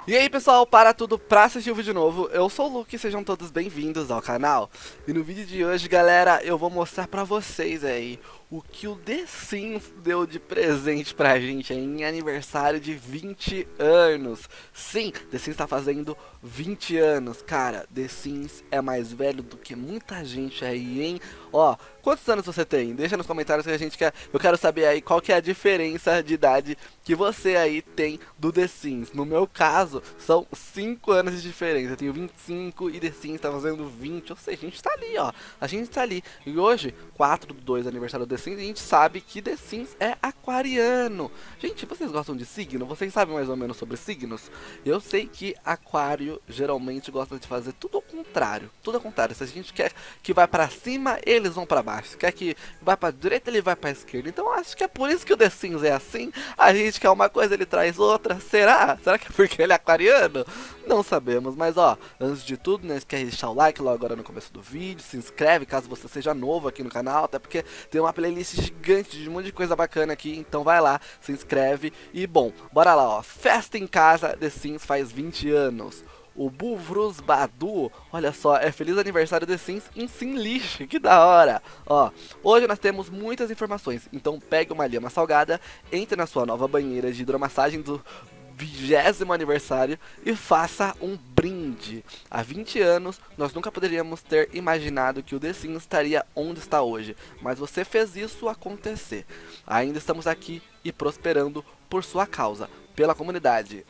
E aí pessoal, para tudo pra assistir o vídeo novo, eu sou o Luke e sejam todos bem-vindos ao canal. E no vídeo de hoje, galera, eu vou mostrar pra vocês aí o que o The Sims deu de presente pra gente em aniversário de 20 anos. Sim, The Sims tá fazendo 20 anos. Cara, The Sims é mais velho do que muita gente aí, hein? Ó, quantos anos você tem? Deixa nos comentários que eu quero saber aí qual que é a diferença de idade que você aí tem do The Sims. No meu caso, são 5 anos de diferença. Eu tenho 25 e The Sims tá fazendo 20. Ou seja, a gente tá ali, ó. A gente tá ali. E hoje, 4/2 aniversário do The Sims, a gente sabe que The Sims é aquariano. Gente, vocês gostam de signo? Vocês sabem mais ou menos sobre signos? Eu sei que aquário geralmente gosta de fazer tudo ao contrário. Tudo ao contrário. Se a gente quer que vai pra cima, eles vão pra baixo. Se quer que vai pra direita, ele vai pra esquerda. Então acho que é por isso que o The Sims é assim. A gente quer uma coisa, ele traz outra. Será? Será que é porque ele é aquariano? Não sabemos, mas ó, antes de tudo, não esquece de deixar o like logo agora no começo do vídeo, se inscreve caso você seja novo aqui no canal, até porque tem uma playlist gigante de um monte de coisa bacana aqui, então vai lá, se inscreve e bom, bora lá ó, festa em casa, The Sims faz 20 anos. O Buvrus Badu, olha só, é feliz aniversário The Sims em Simlish, que da hora! Ó, hoje nós temos muitas informações, então pegue uma lhama salgada, entre na sua nova banheira de hidromassagem do 20º aniversário e faça um brinde. Há 20 anos, nós nunca poderíamos ter imaginado que o The Sims estaria onde está hoje, mas você fez isso acontecer. Ainda estamos aqui e prosperando por sua causa, pela comunidade.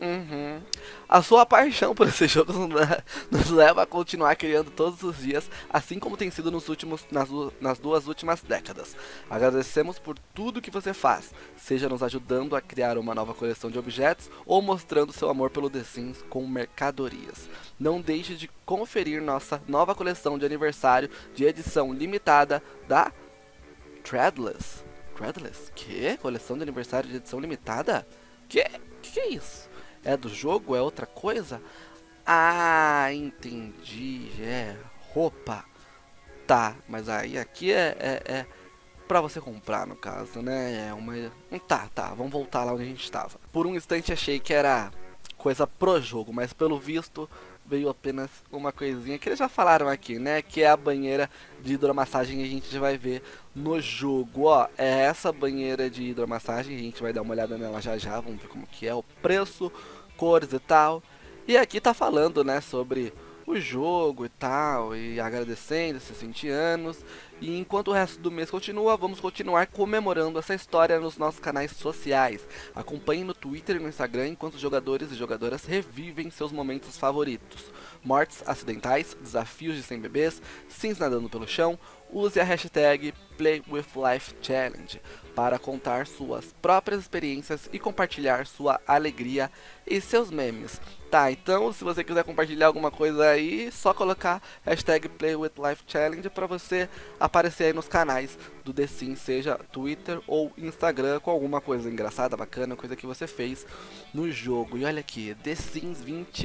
A sua paixão por esse jogo nos leva a continuar criando todos os dias, assim como tem sido nas duas últimas décadas. Agradecemos por tudo que você faz, seja nos ajudando a criar uma nova coleção de objetos ou mostrando seu amor pelo The Sims com mercadorias. Não deixe de conferir nossa nova coleção de aniversário de edição limitada da Threadless. Threadless? Que? Coleção de aniversário de edição limitada? Que é isso? É do jogo? É outra coisa? Ah, entendi. É roupa. Tá, mas aí aqui é pra você comprar, no caso, né? É uma... Tá, vamos voltar lá onde a gente estava. Por um instante achei que era coisa pro jogo, mas pelo visto veio apenas uma coisinha que eles já falaram aqui, né? Que é a banheira de hidromassagem que a gente vai ver no jogo, ó. É essa banheira de hidromassagem, a gente vai dar uma olhada nela já já, vamos ver como que é o preço, cores e tal. E aqui tá falando, né, sobre o jogo e tal, e agradecendo esses 20 anos. E enquanto o resto do mês continua, vamos continuar comemorando essa história nos nossos canais sociais. Acompanhe no Twitter e no Instagram enquanto os jogadores e jogadoras revivem seus momentos favoritos. Mortes acidentais, desafios de 100 bebês, sims nadando pelo chão. Use a hashtag PlayWithLifeChallenge para contar suas próprias experiências e compartilhar sua alegria e seus memes. Tá, então se você quiser compartilhar alguma coisa aí, só colocar hashtag PlayWithLifeChallenge para você aparecer aí nos canais do The Sims, seja Twitter ou Instagram, com alguma coisa engraçada, bacana, coisa que você fez no jogo. E olha aqui, The Sims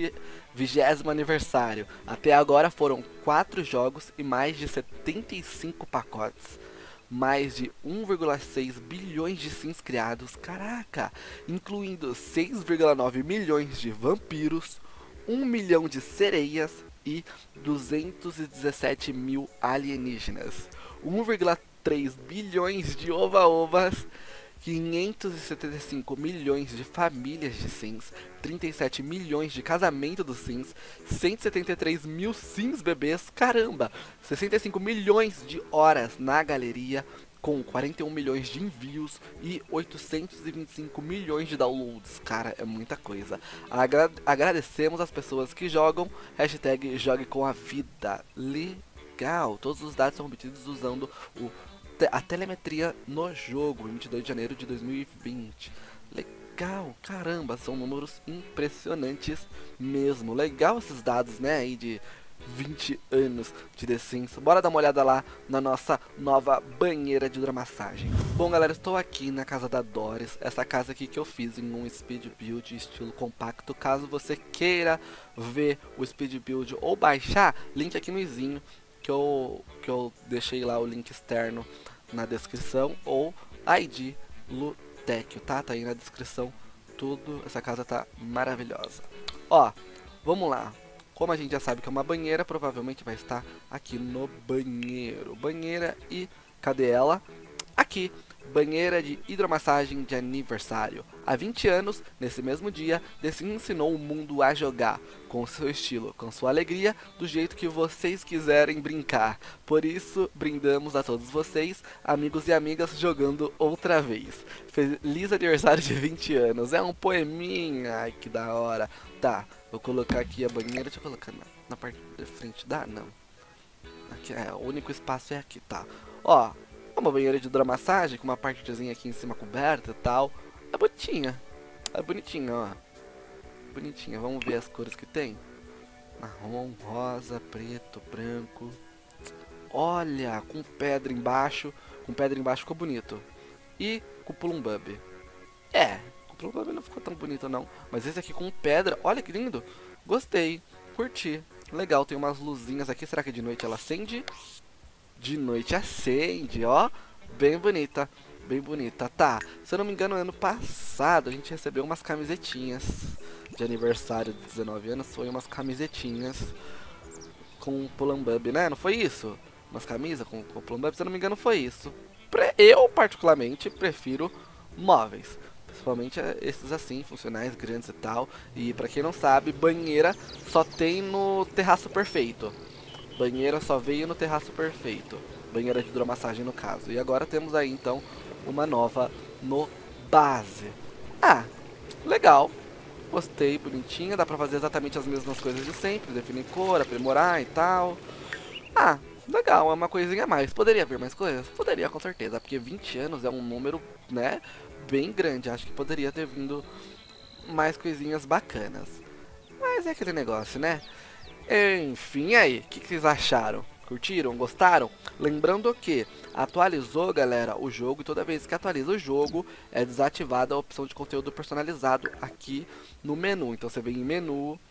20º aniversário. Até agora foram 4 jogos e mais de 75 pacotes. Mais de 1,6 bilhões de sims criados, caraca, incluindo 6,9 milhões de vampiros, 1 milhão de sereias e 217 mil alienígenas, 1,3 bilhões de ova-ovas, 575 milhões de famílias de sims, 37 milhões de casamento dos sims, 173 mil sims bebês, caramba, 65 milhões de horas na galeria, com 41 milhões de envios e 825 milhões de downloads. Cara, é muita coisa. Agradecemos as pessoas que jogam, hashtag jogue com a vida. Legal, todos os dados são obtidos usando a telemetria no jogo, em 22 de janeiro de 2020. Legal, caramba, são números impressionantes mesmo. Legal esses dados, né, aí de 20 anos de The Sims. Bora dar uma olhada lá na nossa nova banheira de hidromassagem. Bom galera, estou aqui na casa da Doris, essa casa aqui que eu fiz em um speed build estilo compacto. Caso você queira ver o speed build ou baixar, link aqui no izinho que eu deixei lá o link externo na descrição, ou ID Lutecchio, tá? Tá aí na descrição tudo. Essa casa tá maravilhosa. Ó, vamos lá. Como a gente já sabe que é uma banheira, provavelmente vai estar aqui no banheiro. Banheira e cadê ela? Aqui, banheira de hidromassagem de aniversário. Há 20 anos, nesse mesmo dia, The Sims ensinou o mundo a jogar, com seu estilo, com sua alegria, do jeito que vocês quiserem brincar. Por isso, brindamos a todos vocês, amigos e amigas, jogando outra vez. Feliz aniversário de 20 anos, é um poeminha, ai que da hora. Tá, vou colocar aqui a banheira, deixa eu colocar na parte de frente, dá? Não. Aqui, o único espaço é aqui, tá. Ó, uma banheira de hidromassagem com uma partezinha aqui em cima coberta e tal. É bonitinha. É bonitinha, ó. Bonitinha. Vamos ver as cores que tem. Marrom, rosa, preto, branco. Olha, com pedra embaixo. Com pedra embaixo ficou bonito. E com Plumbub. Com Plumbub não ficou tão bonito não. Mas esse aqui com pedra, olha que lindo. Gostei, curti. Legal, tem umas luzinhas aqui. Será que de noite ela acende? De noite acende, ó. Bem bonita, bem bonita. Tá, se eu não me engano, ano passado a gente recebeu umas camisetinhas de aniversário de 19 anos. Foi umas camisetinhas com Plumbub, né? Não foi isso? Umas camisas com Plumbub, se eu não me engano, foi isso. Eu, particularmente, prefiro móveis. Principalmente esses assim, funcionais, grandes e tal. E pra quem não sabe, banheira só tem no terraço perfeito. Banheira só veio no terraço perfeito. Banheira de hidromassagem no caso. E agora temos aí então uma nova no base. Ah, legal. Gostei, bonitinha. Dá pra fazer exatamente as mesmas coisas de sempre. Definir cor, aprimorar e tal. Ah, legal, é uma coisinha a mais. Poderia haver mais coisas? Poderia, com certeza. Porque 20 anos é um número, né, bem grande. Acho que poderia ter vindo mais coisinhas bacanas. Mas é aquele negócio, né? Enfim, aí, o que vocês acharam? Curtiram? Gostaram? Lembrando que atualizou, galera, o jogo, e toda vez que atualiza o jogo, é desativada a opção de conteúdo personalizado aqui no menu. Então você vem em menu,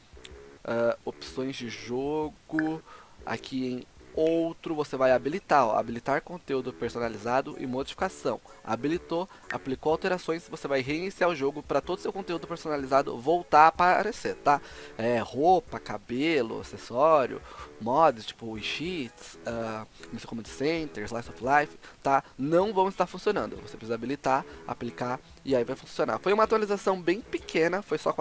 opções de jogo, aqui em outro, você vai habilitar, ó, habilitar conteúdo personalizado e modificação. Habilitou, aplicou alterações, você vai reiniciar o jogo para todo o seu conteúdo personalizado voltar a aparecer, tá? Roupa, cabelo, acessório, mods, tipo wishes, Command Center, Slice of Life, tá? Não vão estar funcionando. Você precisa habilitar, aplicar e aí vai funcionar. Foi uma atualização bem pequena, foi só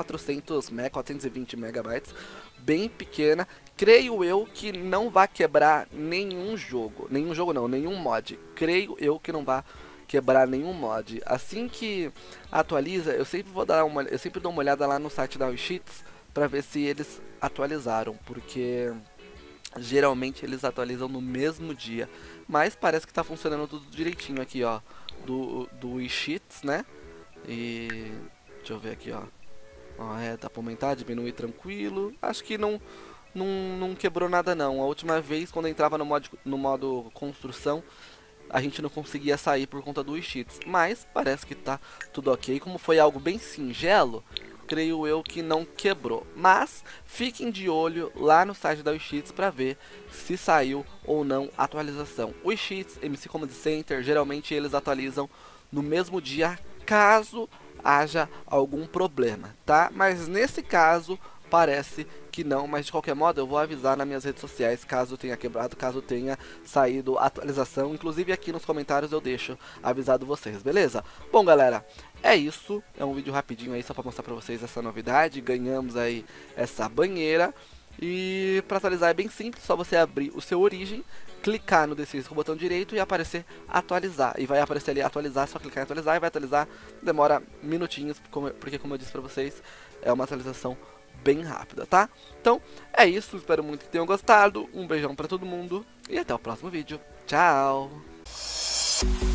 420 megabytes, bem pequena. Creio eu que não vai quebrar nenhum jogo. Nenhum jogo não, nenhum mod. Creio eu que não vai quebrar nenhum mod. Assim que atualiza, eu sempre dou uma olhada lá no site da Wishits para ver se eles atualizaram, porque geralmente eles atualizam no mesmo dia. Mas parece que está funcionando tudo direitinho aqui, ó, do Wishits, né? E deixa eu ver aqui, ó. Dá pra aumentar, diminuir tranquilo. Acho que não quebrou nada não. A última vez, quando eu entrava no modo construção, a gente não conseguia sair por conta do cheats. Mas parece que tá tudo ok. Como foi algo bem singelo, creio eu que não quebrou. Mas fiquem de olho lá no site da Wishits para ver se saiu ou não a atualização. O Wishits, MC Command Center, geralmente eles atualizam no mesmo dia, caso haja algum problema, tá? Mas nesse caso parece que não, mas de qualquer modo eu vou avisar nas minhas redes sociais caso tenha quebrado, caso tenha saído a atualização. Inclusive aqui nos comentários eu deixo avisado vocês, beleza? Bom, galera, é isso. É um vídeo rapidinho aí só pra mostrar pra vocês essa novidade. Ganhamos aí essa banheira. E para atualizar é bem simples, só você abrir o seu Origin, clicar no D6 com o botão direito e aparecer atualizar. E vai aparecer ali atualizar, só clicar em atualizar e vai atualizar. Demora minutinhos, porque como eu disse pra vocês, é uma atualização bem rápida, tá? Então é isso, espero muito que tenham gostado. Um beijão pra todo mundo e até o próximo vídeo. Tchau!